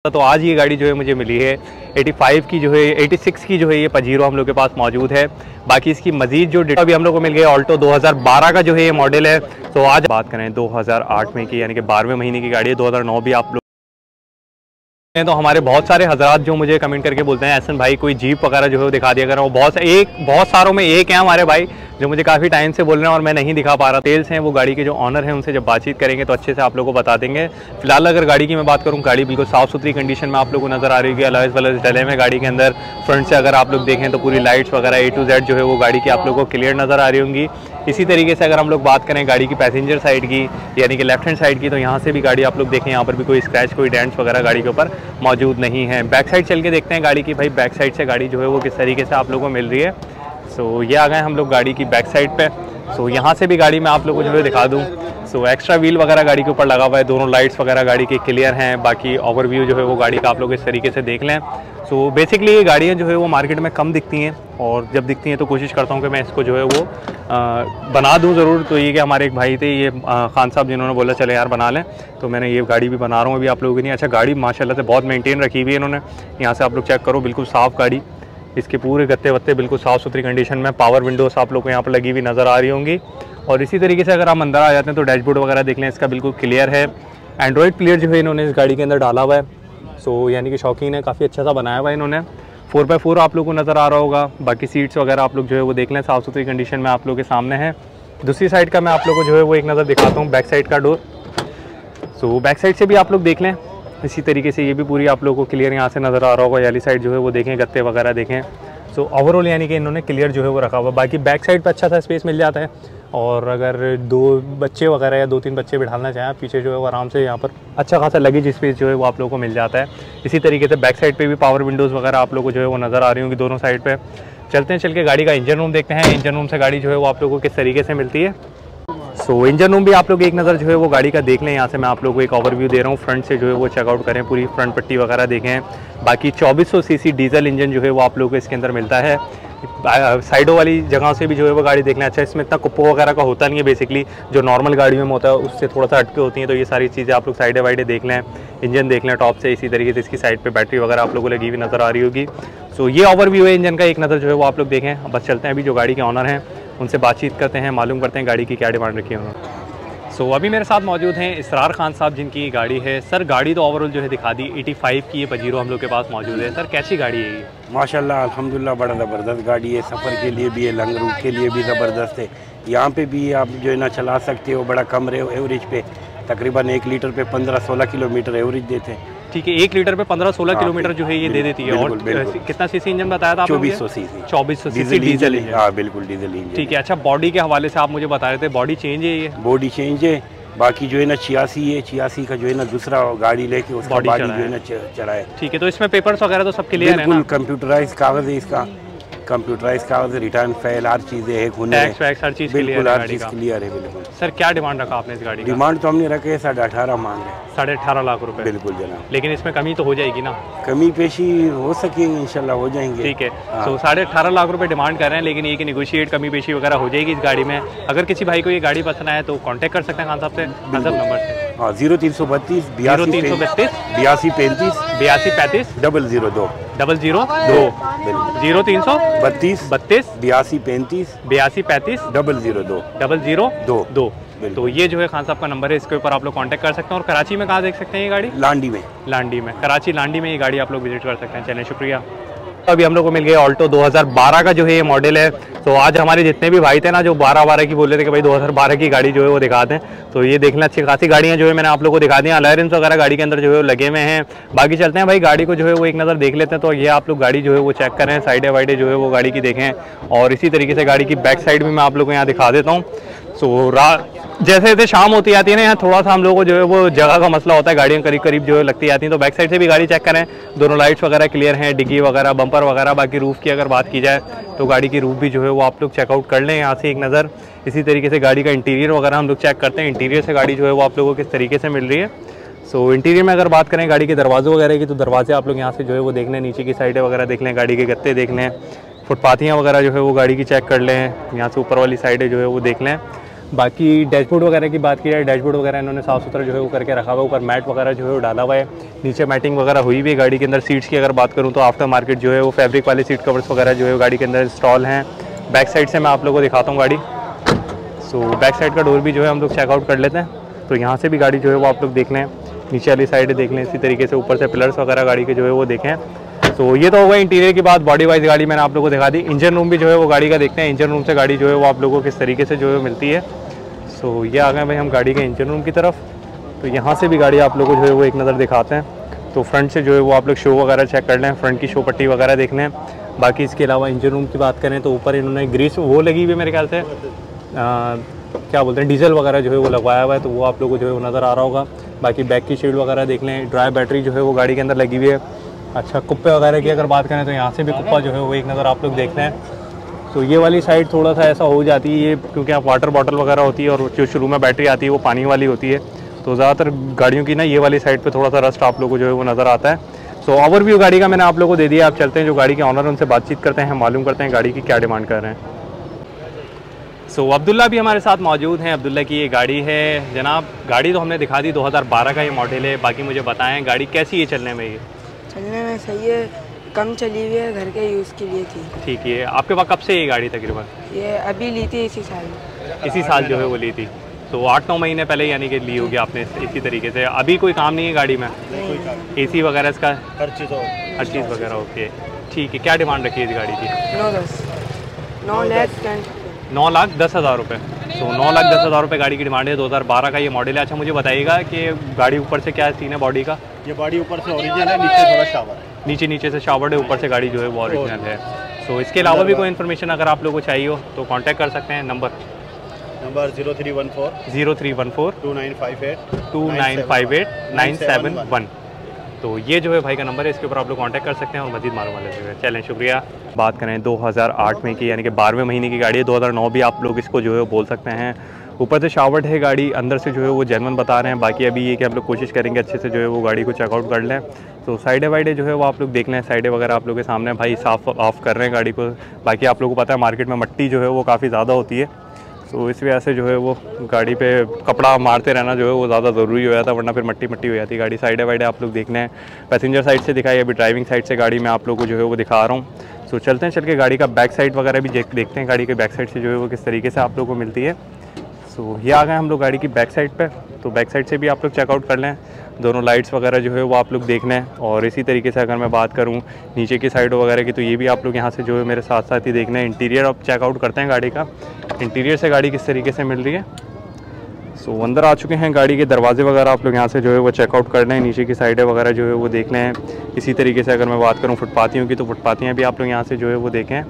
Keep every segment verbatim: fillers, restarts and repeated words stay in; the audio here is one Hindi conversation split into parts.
तो आज ये गाड़ी जो है मुझे मिली है पचासी की जो है छियासी की जो है ये पजीरो हम लोग के पास मौजूद है। बाकी इसकी मजीद जो डेटा भी हम लोग को मिल गया ऑल्टो दो हज़ार बारह का जो है ये मॉडल है। तो आज बात करें दो हज़ार आठ में की, यानी कि बारहवें महीने की गाड़ी है। दो हज़ार नौ भी आप लोग तो हमारे बहुत सारे हजरात जो मुझे कमेंट करके बोलते हैं एहसन भाई कोई जीप वगैरह जो है वो दिखा दिया करो। बहुत एक बहुत सारों में एक है हमारे भाई जो मुझे काफ़ी टाइम से बोल रहे हैं और मैं नहीं दिखा पा रहा। सेल्स हैं वो गाड़ी के जो ऑनर हैं उनसे जब बातचीत करेंगे तो अच्छे से आप लोगों को बता देंगे। फिलहाल अगर गाड़ी की मैं बात करूँ, गाड़ी बिल्कुल साफ़ सुथरी कंडीशन में आप लोगों को नज़र आ रही है। अलॉयज़ वलॉयज़ डले में गाड़ी के अंदर फ्रंट से अगर आप लोग देखें तो पूरी लाइट्स वगैरह ए टू जेड जो है वो गाड़ी की आप लोगों को क्लियर नज़र आ रही होंगी। इसी तरीके से अगर हम लोग बात करें गाड़ी की पैसेंजर साइड की, यानी कि लेफ्ट हैंड साइड की, तो यहाँ से भी गाड़ी आप लोग देखें, यहाँ पर भी कोई स्क्रैच कोई डेंट्स वगैरह गाड़ी के ऊपर मौजूद नहीं है। बैक साइड चल के देखते हैं गाड़ी की, भाई बैक साइड से गाड़ी जो है वो किस तरीके से आप लोगों को मिल रही है। सो ये आ गए हम लोग गाड़ी की बैक साइड पे। सो यहाँ से भी गाड़ी मैं आप लोगों को जो है दिखा दूँ। सो एक्स्ट्रा व्हील वगैरह गाड़ी के ऊपर लगा हुआ है, दोनों लाइट्स वगैरह गाड़ी के क्लियर हैं। बाकी ओवरव्यू जो है वो गाड़ी का आप लोग इस तरीके से देख लें। सो बेसिकली ये गाड़ियाँ जो है वो मार्केट में कम दिखती हैं और जब दिखती हैं तो कोशिश करता हूँ कि मैं इसको जो है वो आ, बना दूँ ज़रूर। तो ये कि हमारे एक भाई थे ये आ, खान साहब, जिन्होंने बोला चले यार बना लें, तो मैंने ये गाड़ी भी बना रहा हूँ अभी आप लोगों की। नहीं अच्छा, गाड़ी माशाल्लाह से बहुत मेंटेन रखी हुई है इन्होंने। यहाँ से आप लोग चेक करो, बिल्कुल साफ़ गाड़ी, इसके पूरे गत्ते वत्ते बिल्कुल साफ़ सुथरी कंडीशन में। पावर विंडोज़ आप लोग को यहाँ पर लगी हुई नज़र आ रही होंगी। और इसी तरीके से अगर हम अंदर आ जाते हैं तो डैशबोर्ड वगैरह देख लें, इसका बिल्कुल क्लियर है। एंड्रॉयड प्लेयर जो है इन्होंने इस गाड़ी के अंदर डाला हुआ है। सो यानी कि शौकीन है, काफ़ी अच्छा सा बनाया हुआ है इन्होंने। फोर बाई फोर आप लोग को नज़र आ रहा होगा। बाकी सीट्स वगैरह आप लोग जो है वो देख लें, साफ़ सुथरी कंडीशन में आप लोग के सामने है। दूसरी साइड का मैं आप लोग को जो है वो एक नज़र दिखाता हूँ, बैक साइड का डोर। सो बैक साइड से भी आप लोग देख लें, इसी तरीके से ये भी पूरी आप लोग को क्लियर यहाँ से नज़र आ रहा होगा। वाली साइड जो है वो देखें, गत्ते वगैरह देखें। सो ओवरऑल यानी कि इन्होंने क्लियर जो है वो रखा हुआ। बाकी बैक साइड पर अच्छा सा स्पेस मिल जाता है और अगर दो बच्चे वगैरह या दो तीन बच्चे बिठाना चाहें पीछे जो है वो आराम से यहाँ पर अच्छा खासा लगेज स्पेस जो है वो आप लोगों को मिल जाता है। इसी तरीके से बैक साइड पे भी पावर विंडोज़ वगैरह आप लोगों को जो है वो नज़र आ रही होंगी दोनों साइड पे। चलते हैं, चल के गाड़ी का इंजन रूम देखते हैं। इंजन रूम से गाड़ी जो है वो आप लोगों को किस तरीके से मिलती है। सो so, इंजन रूम भी आप लोग एक नज़र जो है वो गाड़ी का देख लें। यहाँ से मैं आप लोगों को एक ओवरव्यू दे रहा हूँ, फ्रंट से जो है वो चेकआउट करें, पूरी फ्रंट पट्टी वगैरह देखें। बाकी चौबीस सौ सीसी डीजल इंजन जो है वो आप लोगों को इसके अंदर मिलता है। साइडों वाली जगह से भी जो है वो गाड़ी देखना। अच्छा, इसमें इतना कुप्पो वगैरह का होता नहीं है, बेसिकली जो नॉर्मल गाड़ियों में होता है उससे थोड़ा सा हटके होती हैं। तो ये सारी चीज़ें आप लोग साइडे वाइडे देख लें, इंजन देख लें टॉप से। इसी तरीके से इसकी साइड पे बैटरी वगैरह आप लोगों को लगी हुई नज़र आ रही होगी। सो ये ओवरव्यू है इंजन का, एक नज़र जो है वो आप लोग देखें। बस चलते हैं, अभी जो गाड़ी के ऑनर हैं उनसे बातचीत करते हैं, मालूम करते हैं गाड़ी की क्या डिमांड रखी है उन्होंने। सो so, अभी मेरे साथ मौजूद हैं इसरार खान साहब, जिनकी गाड़ी है। सर गाड़ी तो ओवरऑल जो है दिखा दी, पचासी की ये पजीरो हम लोग के पास मौजूद है। सर कैसी गाड़ी है ये? माशाल्लाह अल्हम्दुलिल्लाह बड़ा ज़बरदस्त गाड़ी है, सफ़र के लिए भी है, लंग रूट के लिए भी ज़बरदस्त है। यहाँ पे भी आप जो है ना चला सकते हो, बड़ा कम एवरेज पे, तकरीबन एक लीटर पे पंद्रह सोलह किलोमीटर एवरेज देते हैं। ठीक है, एक लीटर पे पंद्रह सोलह किलोमीटर जो है ये दे देती है। और कितना सीसी इंजन बताया था आपने? चौबीस सौ सीसी चौबीस सौ सीसी डीजल इंजन। हाँ बिल्कुल डीजल इंजन। ठीक है, अच्छा बॉडी के हवाले से आप मुझे बता रहे थे, बॉडी चेंज है ये? बॉडी चेंज है। बाकी जो है ना छियासी है, छियासी का जो है ना दूसरा गाड़ी लेके उसका बॉडी जो है ना चढ़ा है। ठीक है, तो इसमें पेपर्स वगैरह तो सब क्लियर है ना? बिल्कुल कंप्यूटराइज कागज है इसका, कंप्यूटराइज कागज, रिटर्न फाइल, हर चीज़ें है, टैक्स वैक्स हर चीज़ बिल्कुल हर चीज़ क्लियर है। बिल्कुल सर क्या डिमांड रखा आपने इस गाड़ी का? डिमांड तो हमने रखे साढ़े अठारह मांग रहे हैं। साढ़े अठारह लाख रुपए? बिल्कुल जनाब। लेकिन इसमें कमी तो हो जाएगी ना? कमी पेशी हो सकेगी, इंशाल्लाह हो जाएंगे। ठीक है, तो साढ़े अठारह लाख रुपए डिमांड कर रहे हैं, लेकिन ये कि निगोशिएट कमी पेशी वगैरह हो जाएगी इस गाड़ी में। अगर किसी भाई को ये गाड़ी पसंद आए तो कॉन्टैक्ट कर सकते हैं खान साहब से, मतलब नंबर से। हाँ, जीरो तीन सौ बत्तीस जीरो तीन सौ बत्तीस बयासी पैंतीस बयासी पैंतीस डबल जीरो दो डबल जीरो दो जीरो तीन सौ बत्तीस बत्तीस बयासी पैंतीस बयासी पैंतीस डबल जीरो दो डबल जीरो दो दो तो ये जो है खान साहब का नंबर है, इसके ऊपर आप लोग कांटेक्ट कर सकते हैं। और कराची में कहाँ देख सकते हैं ये गाड़ी? लांडी में। लांडी में, कराची लांडी में ये गाड़ी आप लोग विजिट कर सकते हैं। चलें, शुक्रिया। अभी हम लोग को मिल गया ऑल्टो दो हज़ार बारह का जो है ये मॉडल है। तो आज हमारे जितने भी भाई थे ना जो बारह बारह की बोल रहे थे कि भाई दो हज़ार बारह की गाड़ी जो है वो दिखा दें, तो ये देखना अच्छी खासी गाड़ियाँ जो है मैंने आप लोग को दिखा दी। अलॉयरिंग्स वगैरह गाड़ी के अंदर जो है लगे हुए हैं। बाकी चलते हैं भाई गाड़ी को जो है वो एक नज़र देख लेते हैं। तो ये आप लोग गाड़ी जो है वो चेक करें, साइडे वाइडे जो है वो गाड़ी की देखें। और इसी तरीके से गाड़ी की बैक साइड भी मैं आप लोग को यहाँ दिखा देता हूँ। सो रात जैसे जैसे शाम होती आती है ना, यहाँ थोड़ा सा हम लोगों को जो है वो जगह का मसला होता है, गाड़ियाँ करीब करीब जो है लगती आती हैं। तो बैक साइड से भी गाड़ी चेक करें, दोनों लाइट्स वगैरह क्लियर हैं, डिग्गी वगैरह, बम्पर वगैरह। बाकी रूफ़ की अगर बात की जाए तो गाड़ी की रूफ़ भी जो है वो आप लोग चेकआउट कर लें यहाँ से एक नज़र। इसी तरीके से गाड़ी का इंटीरियर वगैरह हम लोग चेक करते हैं, इंटीरियर से गाड़ी जो है वो आप लोगों को किस तरीके से मिल रही है। सो so, इंटीरियर में अगर बात करें गाड़ी के दरवाज़ों वगैरह की, तो दरवाजे आप लोग यहाँ से जो है वो देख लें, नीचे की साइडें वगैरह देख लें, गाड़ी के गत्ते देख लें, फुटपाथियाँ वगैरह जो है वो गाड़ी की चेक कर लें, यहाँ से ऊपर वाली साइडें जो है वो देख लें। बाकी डैशबोर्ड वगैरह की बात की जाए, डैशबोर्ड वगैरह इन्होंने साफ़ सुथरा जो है वो करके रखा हुआ है। ऊपर मैट वगैरह जो है वो डाला हुआ है, नीचे मैटिंग वगैरह हुई हुई है गाड़ी के अंदर। सीट्स की अगर बात करूँ तो आफ्टर मार्केट जो है वो फैब्रिक वाले सीट कवर्स वगैरह जो है गाड़ी के अंदर इंस्टॉल हैं। बैक साइड से मैं आप लोगों को दिखाता हूँ गाड़ी। सो बैक साइड का डोर भी जो है हम लोग चेकआउट कर लेते हैं। तो यहाँ से भी गाड़ी जो है वो आप लोग देख लें, नीचे वाली साइड देख लें, इसी तरीके से ऊपर से पिलर्स वगैरह गाड़ी के जो है वो देखें। तो ये तो होगा इंटीरियर की बात। बॉडी वाइज गाड़ी मैंने आप लोगों को दिखा दी। इंजन रूम भी जो है वो गाड़ी का देखते हैं, इंजन रूम से गाड़ी जो है वो आप लोगों को किस तरीके से जो है मिलती है। सो ये आ गए भाई हम गाड़ी के इंजन रूम की तरफ। तो यहाँ से भी गाड़ी आप लोगों को जो है वो एक नज़र दिखाते हैं। तो फ्रंट से जो है वो आप लोग शो वगैरह चेक कर लें, फ्रंट की शो पट्टी वगैरह देख लें। बाकी इसके अलावा इंजन रूम की बात करें तो ऊपर इन्होंने ग्रीस वो लगी हुई है मेरे ख्याल से, आ, क्या बोलते हैं, डीजल वगैरह जो है वो लगवाया हुआ है, तो वो आप लोगों को जो है वो नज़र आ रहा होगा। बाकी बैक की शील्ड वगैरह देख लें, ड्राई बैटरी जो है वो गाड़ी के अंदर लगी हुई है। अच्छा, कुप्पे वगैरह की अगर बात करें तो यहाँ से भी कुप्पा जो है वो एक नज़र आप लोग देखते हैं। तो ये वाली साइड थोड़ा सा ऐसा हो जाती है ये, क्योंकि आप वाटर बॉटल वगैरह होती है और जो शुरू में बैटरी आती है वो पानी वाली होती है, तो ज़्यादातर गाड़ियों की ना ये वाली साइड पे थोड़ा सा रस्ट आप लोगों को जो है वो नज़र आता है। सो ओवरव्यू गाड़ी का मैंने आप लोगों को दे दिया। आप चलते हैं जो गाड़ी के ऑनर उनसे बातचीत करते हैं, मालूम करते हैं गाड़ी की क्या डिमांड कर रहे हैं। सो so, अब्दुल्ला भी हमारे साथ मौजूद हैं। अब्दुल्ला की ये गाड़ी है। जनाब, गाड़ी तो हमने दिखा दी, दो हज़ार बारह का ये मॉडल है। बाकी मुझे बताएं गाड़ी कैसी है चलने में? ये चलने में सही है, कम चली हुई है, घर के यूज़ के लिए थी। ठीक है। आपके पास कब से ये गाड़ी तकरीबन? ये अभी ली थी इसी साल, इसी साल जो है वो ली थी। तो आठ नौ महीने पहले यानी कि ली होगी आपने इसी तरीके से। अभी कोई काम नहीं है गाड़ी में? एसी वगैरह इसका हर चीज़ हर चीज़ वगैरह ओके। ठीक है। क्या डिमांड रखी है इस गाड़ी की? नौ दस नौ लाख नौ लाख दस हज़ार रुपये। तो नौ लाख दस हज़ार रुपये गाड़ी की डिमांड है। दो हज़ार बारह का ये मॉडल है। अच्छा, मुझे बताइएगा कि गाड़ी ऊपर से क्या सीन है बॉडी का? ये बॉडी ऊपर से ओरिजिनल है, नीचे थोड़ा शावर है। नीचे नीचे से शावर्ड है, ऊपर से गाड़ी जो है वो ओरिजिनल है। सो इसके अलावा भी कोई इन्फॉर्मेशन अगर आप लोगों को चाहिए हो तो कांटेक्ट कर सकते हैं। Number number zero three one four zero three one four two nine five eight two nine five eight nine seven one. तो ये जो है भाई का नंबर है, इसके ऊपर आप लोग कांटेक्ट कर सकते हैं और मजीद मालूम ले सकते हैं। चलें, शुक्रिया। बात करें दो हज़ार आठ में की, यानी कि बारहवें महीने की गाड़ी है। दो हज़ार नौ भी आप लोग इसको जो है बोल सकते हैं। ऊपर से शावर्ड है गाड़ी, अंदर से जो है वो जेन्युइन बता रहे हैं। बाकी अभी ये कि हम लोग कोशिश करेंगे अच्छे से जो है वो गाड़ी को चेकआउट कर लें। तो साइडे वाइडे जो है वो आप लोग देख लें, साइडे वगैरह आप लोग के सामने भाई साफ़ ऑफ कर रहे हैं गाड़ी को। बाकी आप लोगों को पता है मार्केट में मट्टी जो है वो काफ़ी ज़्यादा होती है, तो इस वजह से जो है वो गाड़ी पे कपड़ा मारते रहना जो है वो ज़्यादा ज़रूरी हो जाता है, वरना फिर मट्टी मट्टी हो जाती है गाड़ी। साइडे वाइडे आप लोग देखना है। पैसेंजर साइड से दिखाई, अभी ड्राइविंग साइड से गाड़ी में आप लोग को जो है वो दिखा रहा हूँ। सो चलते हैं, चल के गाड़ी का बैक साइड वगैरह भी देखते हैं, गाड़ी के बैक साइड से जो है वो किस तरीके से आप लोग को मिलती है। सो ये आ गए हम लोग गाड़ी की बैक साइड पे। तो बैक साइड से भी आप लोग चेकआउट कर लें, दोनों लाइट्स वगैरह जो है वो आप लोग देख लें। और इसी तरीके से अगर मैं बात करूं नीचे की साइड वगैरह की, तो ये भी आप लोग यहाँ से जो है मेरे साथ साथ ही देखना है। इंटीरियर अब चेकआउट करते हैं गाड़ी का, इंटीरियर से गाड़ी किस तरीके से मिल रही है। सो so, अंदर आ चुके हैं, गाड़ी के दरवाजे वगैरह आप लोग यहाँ से जो है वो चेकआउट कर लें। नीचे की साइडें वगैरह जो है वो देख लें। इसी तरीके से अगर मैं बात करूँ फुटपाथियों की, तो फुटपाथियाँ भी आप लोग यहाँ से जो है वो देखें।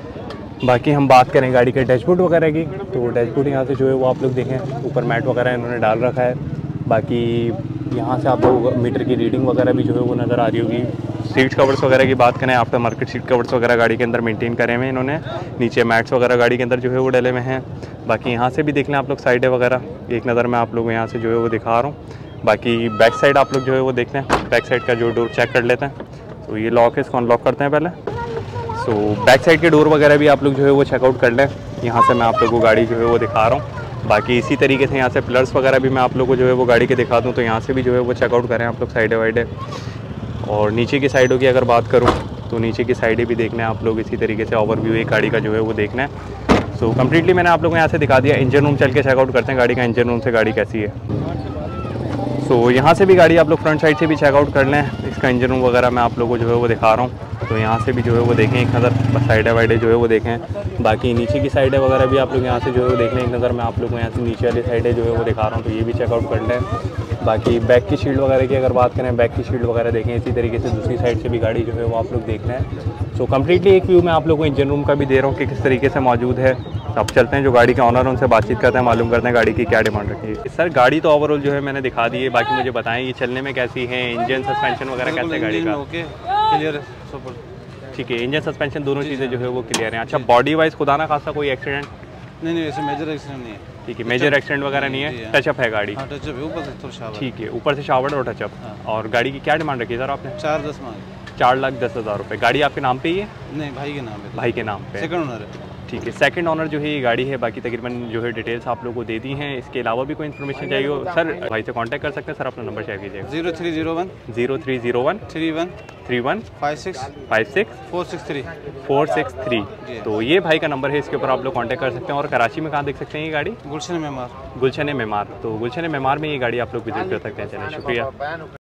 बाकी हम बात करें गाड़ी के डैशबोर्ड वगैरह की, तो डैशबोर्ड यहाँ से जो है वो आप लोग देखें, ऊपर मैट वगैरह इन्होंने डाल रखा है। बाकी यहाँ से आप लोग मीटर की रीडिंग वगैरह भी जो है वो नज़र आ रही होगी। सीट कवर्स वगैरह की बात करें, आफ्टर मार्केट सीट कवर्स वगैरह गाड़ी के अंदर मेंटेन करे हुए इन्होंने। नीचे मैट्स वगैरह गाड़ी के अंदर जो है वो डले हुए हैं। बाकी यहाँ से भी देख लें आप लोग साइडें वगैरह, एक नज़र में आप लोग यहाँ से जो है वो दिखा रहा हूँ। बाकी बैक साइड आप लोग जो है वो देख लें, बैक साइड का जो डोर चेक कर लेते हैं। तो ये लॉक है, इसको अनलॉक करते हैं पहले। सो बैक साइड के डोर वगैरह भी आप लोग जो है वो चेकआउट कर लें। यहाँ से मैं आप लोगों को गाड़ी जो है वो दिखा रहा हूँ। बाकी इसी तरीके से यहाँ से पिलर्स वगैरह भी मैं आप लोगों को जो है वो गाड़ी के दिखा दूँ, तो यहाँ से भी जो है वो चेकआउट करें आप लोग साइडे वाइडे। और नीचे की साइडों की अगर बात करूँ तो नीचे की साइडें भी देखना है आप लोग, इसी तरीके से ओवरव्यू एक गाड़ी का जो है वो देखना है। सो कम्प्लीटली मैंने आप लोगों को यहाँ से दिखा दिया। इंजन रूम चल के चेकआउट करते हैं गाड़ी का, इंजन रूम से गाड़ी कैसी है। सो so, यहाँ से भी गाड़ी आप लोग फ्रंट साइड से भी चेकआउट कर लें। इसका इंजन रूम वगैरह मैं आप लोगों को जो है वो दिखा रहा हूँ, तो यहाँ से भी जो है वो देखें एक नज़र, बस साइडें वाइडें जो है वो देखें। बाकी नीचे की साइडें वगैरह भी आप लोग यहाँ से जो है वो देख लें एक नज़र। मैं आप लोगों को यहाँ से नीचे वाली साइडें जो है वो दिखा रहा हूँ, तो ये भी चेकआउट कर लें। बाकी बैक की शील्ड वगैरह की अगर बात करें, बैक की शील्ड वगैरह देखें। इसी तरीके से दूसरी साइड से भी गाड़ी जो है वो आप लोग देख लें। सो कम्प्लीटली एक व्यू मैं आप लोगों को इंजन रूम का भी दे रहा हूँ कि किस तरीके से मौजूद है। अब चलते हैं जो गाड़ी के ऑनर उनसे बातचीत करते हैं, मालूम करते हैं गाड़ी की क्या डिमांड रखी है। सर गाड़ी तो ओवरऑल जो है मैंने दिखा दी है, बाकी मुझे बताएं ये चलने में कैसी है, इंजन सस्पेंशन वगैरह कैसे है गाड़ी का? ओके क्लियर सुपर ठीक है, इंजन सस्पेंशन दोनों चीज़ें जो है वो क्लियर हैं। अच्छा, बॉडी वाइज खुदा ना खासा कोई एक्सीडेंट? नहीं नहीं ऐसे मेजर एक्सीडेंट नहीं है। ठीक है, मेजर एक्सीडेंट वगैरह नहीं है, टचअप है गाड़ी? हाँ टचअप है, ऊपर से थोड़ा शावर। ठीक है, ऊपर से शावर और टचअप। और गाड़ी की क्या डिमांड रखी है सर आपने? चार दस मांगे। चार लाख दस हज़ार रुपये। गाड़ी आपके नाम पे ही है? नहीं भाई के नाम पे। भाई के नाम पे सेकंड ओनर है। ठीक है, सेकंड ऑनर जो है ये गाड़ी है। बाकी तकरीबन जो है डिटेल्स आप लोगों को दे दी हैं। इसके अलावा भी कोई इन्फॉर्मेशन चाहिए हो सर भाई से कांटेक्ट कर सकते हैं। सर अपना नंबर शेयर कीजिएगा। Zero three zero one zero three zero one three one three one five six five six four six three four six three तो ये भाई का नंबर है, इसके ऊपर आप लोग कांटेक्ट कर सकते हैं। और कराची में कहाँ देख सकते हैं ये गाड़ी? गुलशन मेमार। गुलशन मेमार। तो गुलशन मेमार में ये गाड़ी आप लोग विजिट कर सकते हैं। चलिए शुक्रिया।